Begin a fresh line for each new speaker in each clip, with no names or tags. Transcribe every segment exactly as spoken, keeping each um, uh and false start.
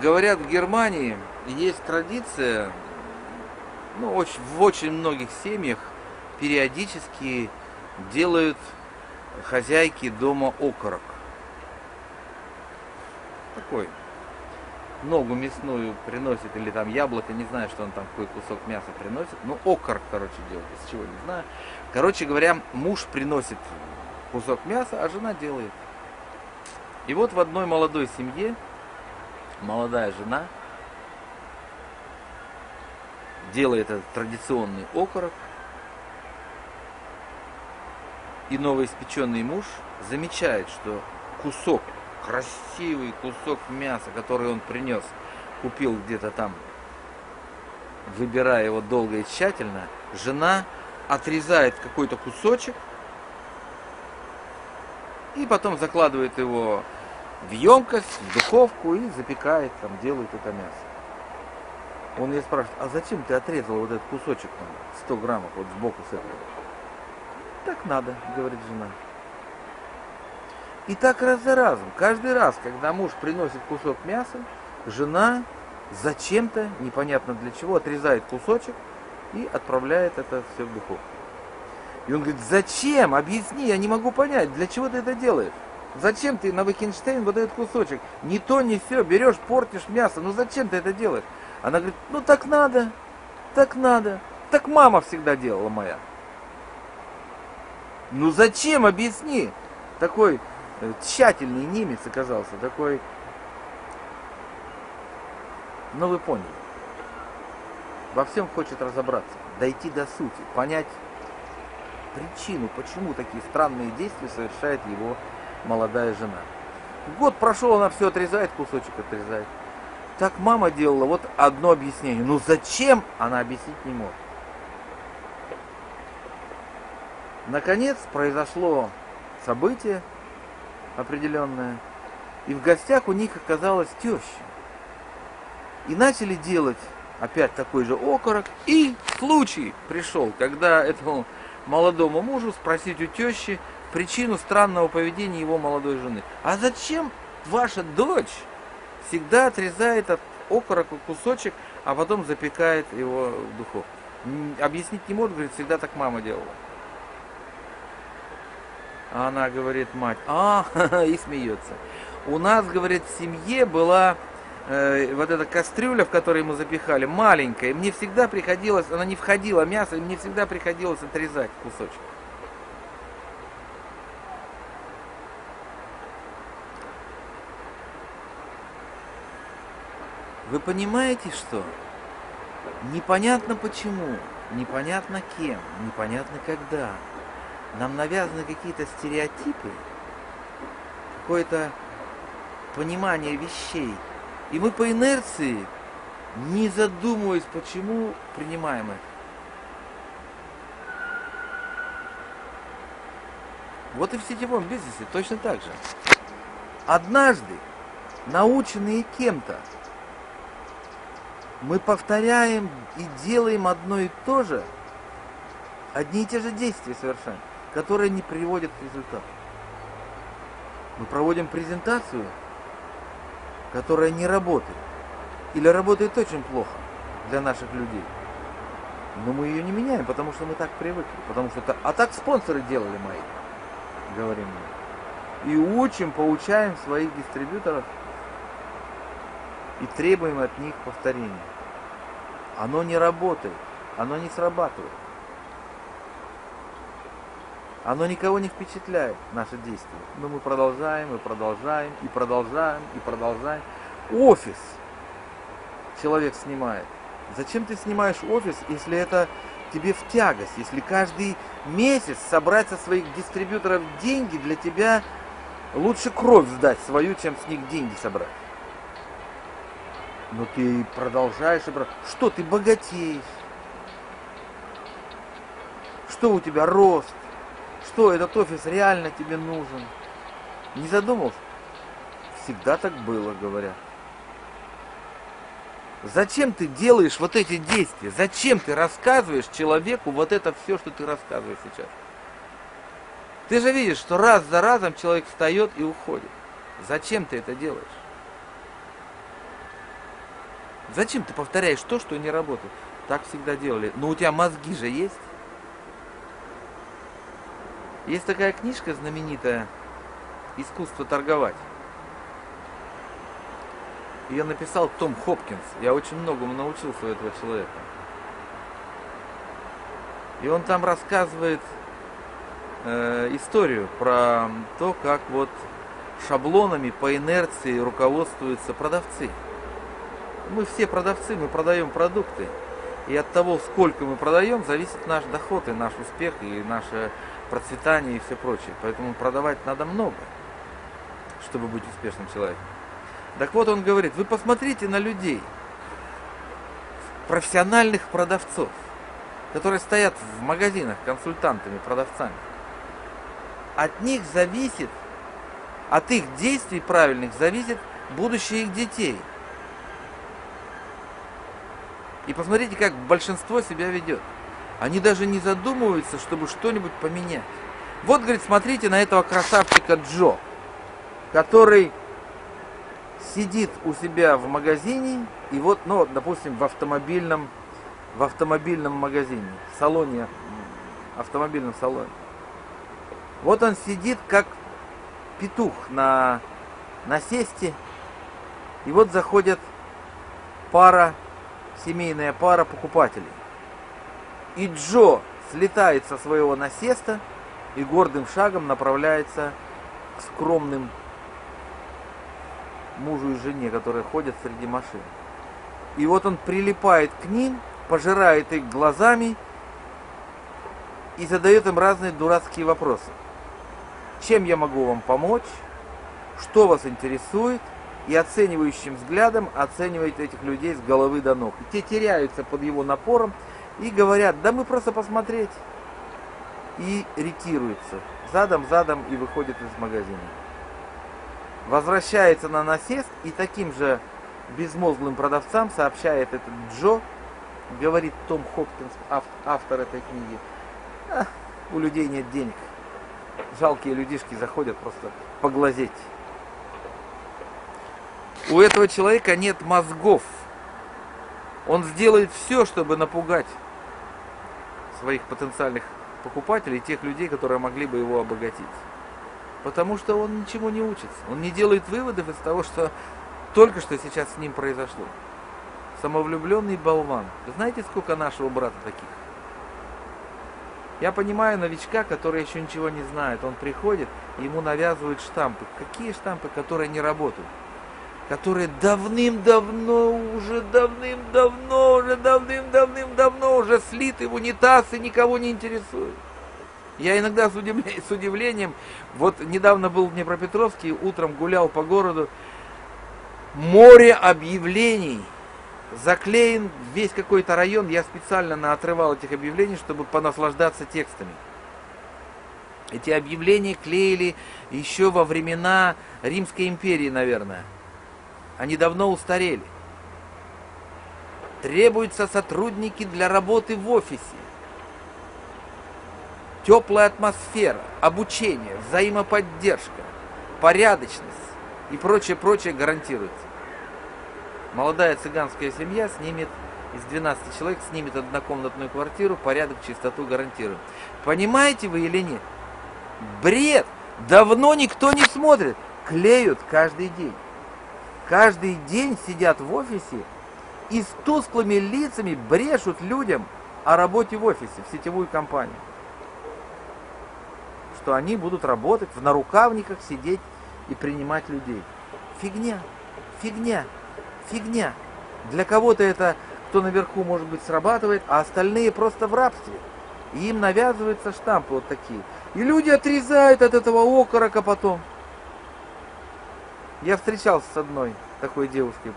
Говорят, в Германии есть традиция, ну, очень, в очень многих семьях периодически делают хозяйки дома окорок. Такой. Ногу мясную приносит, или там яблоко, не знаю, что он там, какой кусок мяса приносит. Ну, окорок, короче, делает, из чего, не знаю. Короче говоря, муж приносит кусок мяса, а жена делает. И вот в одной молодой семье молодая жена делает этот традиционный окорок, и новоиспеченный муж замечает, что кусок, красивый кусок мяса, который он принес, купил где-то там, выбирая его долго и тщательно, жена отрезает какой-то кусочек и потом закладывает его в емкость, в духовку и запекает, там, делает это мясо. Он ее спрашивает: а зачем ты отрезал вот этот кусочек, там, сто граммов, вот сбоку с этого? Так надо, говорит жена. И так раз за разом, каждый раз, когда муж приносит кусок мяса, жена зачем-то, непонятно для чего, отрезает кусочек и отправляет это все в духовку. И он говорит: зачем? Объясни, я не могу понять, для чего ты это делаешь? Зачем ты на Вахенштейн вот этот кусочек? Ни то, ни все, берешь, портишь мясо, ну зачем ты это делаешь? Она говорит: ну так надо, так надо, так мама всегда делала моя. Ну зачем, объясни? Такой тщательный немец оказался, такой, ну вы поняли, во всем хочет разобраться, дойти до сути, понять причину, почему такие странные действия совершает его молодая жена. Год прошел, она все отрезает, кусочек отрезает. Так мама делала, вот одно объяснение. Ну зачем, она объяснить не может. Наконец произошло событие определенное, и в гостях у них оказалась теща. И начали делать опять такой же окорок, и случай пришел, когда этому молодому мужу спросить у тещи причину странного поведения его молодой жены. А зачем ваша дочь всегда отрезает от окорока кусочек, а потом запекает его в духовку? Объяснить не может, говорит, всегда так мама делала. А она говорит, мать, а, и смеется. У нас, говорит, в семье была э, вот эта кастрюля, в которой мы запихали, маленькая. И мне всегда приходилось, она не входила мясо, и мне всегда приходилось отрезать кусочек. Вы понимаете, что? Непонятно почему, непонятно кем, непонятно когда. Нам навязаны какие-то стереотипы, какое-то понимание вещей. И мы по инерции, не задумываясь, почему, принимаем это. Вот и в сетевом бизнесе точно так же. Однажды, наученные кем-то, мы повторяем и делаем одно и то же, одни и те же действия совершаем, которые не приводят к результату. Мы проводим презентацию, которая не работает, или работает очень плохо для наших людей. Но мы ее не меняем, потому что мы так привыкли. Потому что это, а так спонсоры делали мои, говорим мы. И учим, поучаем своих дистрибьюторов и требуем от них повторения. Оно не работает, оно не срабатывает. Оно никого не впечатляет, наше действие. Но мы продолжаем, и продолжаем, и продолжаем, и продолжаем. Офис человек снимает. Зачем ты снимаешь офис, если это тебе в тягость? Если каждый месяц собрать со своих дистрибьюторов деньги, для тебя лучше кровь сдать свою, чем с них деньги собрать. Но ты продолжаешь собрать. Что ты богатеешь? Что у тебя рост? Что этот офис реально тебе нужен? Не задумался? Всегда так было, говорят. Зачем ты делаешь вот эти действия? Зачем ты рассказываешь человеку вот это все, что ты рассказываешь сейчас? Ты же видишь, что раз за разом человек встает и уходит. Зачем ты это делаешь? Зачем ты повторяешь то, что не работает? Так всегда делали. Но у тебя мозги же есть. Есть такая книжка знаменитая «Искусство торговать». Ее написал Том Хопкинс. Я очень многому научился у этого человека. И он там рассказывает э, историю про то, как вот шаблонами по инерции руководствуются продавцы. Мы все продавцы, мы продаем продукты. И от того, сколько мы продаем, зависит наш доход и наш успех, и наше процветание и все прочее. Поэтому продавать надо много, чтобы быть успешным человеком. Так вот, он говорит, вы посмотрите на людей, профессиональных продавцов, которые стоят в магазинах консультантами, продавцами. От них зависит, от их действий правильных зависит будущее их детей. И посмотрите, как большинство себя ведет. Они даже не задумываются, чтобы что-нибудь поменять. Вот, говорит, смотрите на этого красавчика Джо, который сидит у себя в магазине, и вот, ну, допустим, в автомобильном, в автомобильном магазине, в салоне, автомобильном салоне. Вот он сидит, как петух на насесте, и вот заходит пара, семейная пара покупателей. И Джо слетает со своего насеста и гордым шагом направляется к скромным мужу и жене, которые ходят среди машин. И вот он прилипает к ним, пожирает их глазами и задает им разные дурацкие вопросы. Чем я могу вам помочь? Что вас интересует? И оценивающим взглядом оценивает этих людей с головы до ног. И те теряются под его напором и говорят, да мы просто посмотреть. И ретируются задом-задом и выходят из магазина. Возвращается на насест и таким же безмозглым продавцам сообщает этот Джо, говорит Том Хопкинс, автор этой книги, а, у людей нет денег. Жалкие людишки заходят просто поглазеть. У этого человека нет мозгов. Он сделает все, чтобы напугать своих потенциальных покупателей, тех людей, которые могли бы его обогатить. Потому что он ничему не учится. Он не делает выводов из того, что только что сейчас с ним произошло. Самовлюбленный болван. Вы знаете, сколько нашего брата таких? Я понимаю новичка, который еще ничего не знает. Он приходит, и ему навязывают штампы. Какие штампы, которые не работают? Которые давным-давно, уже давным-давно, уже давным-давным-давно уже слиты в унитаз и никого не интересуют. Я иногда с удивлением, с удивлением, вот недавно был в Днепропетровске, утром гулял по городу, море объявлений, заклеен весь какой-то район, я специально наотрывал этих объявлений, чтобы понаслаждаться текстами. Эти объявления клеили еще во времена Римской империи, наверное. Они давно устарели. Требуются сотрудники для работы в офисе. Теплая атмосфера, обучение, взаимоподдержка, порядочность и прочее-прочее гарантируется. Молодая цыганская семья снимет, из двенадцати человек снимет однокомнатную квартиру, порядок, чистоту гарантирует. Понимаете вы или нет? Бред! Давно никто не смотрит. Клеют каждый день. Каждый день сидят в офисе и с тусклыми лицами брешут людям о работе в офисе, в сетевую компанию. Что они будут работать в нарукавниках, сидеть и принимать людей. Фигня, фигня, фигня. Для кого-то это, кто наверху, может быть, срабатывает, а остальные просто в рабстве. И им навязываются штампы вот такие. И люди отрезают от этого окорока потом. Я встречался с одной такой девушкой.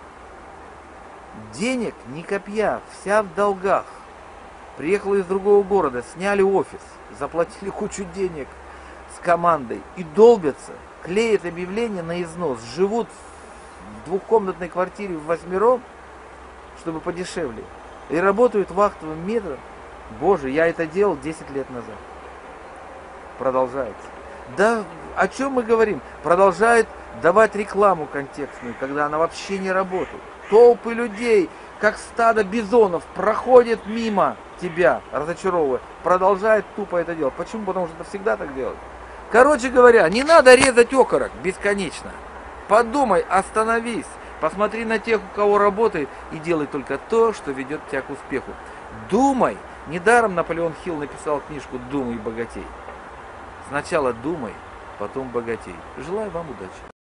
Денег ни копья, вся в долгах. Приехала из другого города, сняли офис, заплатили кучу денег с командой и долбятся, клеят объявления на износ, живут в двухкомнатной квартире в восьмером, чтобы подешевле, и работают вахтовым методом. Боже, я это делал десять лет назад. Продолжается. Да о чем мы говорим? Продолжает давать рекламу контекстную, когда она вообще не работает. Толпы людей, как стадо бизонов, проходят мимо тебя, разочаровывая, продолжает тупо это делать. Почему? Потому что это всегда так делают. Короче говоря, не надо резать окорок бесконечно. Подумай, остановись, посмотри на тех, у кого работает, и делай только то, что ведет тебя к успеху. Думай. Недаром Наполеон Хилл написал книжку «Думай, богатей». Сначала думай, потом богатей. Желаю вам удачи.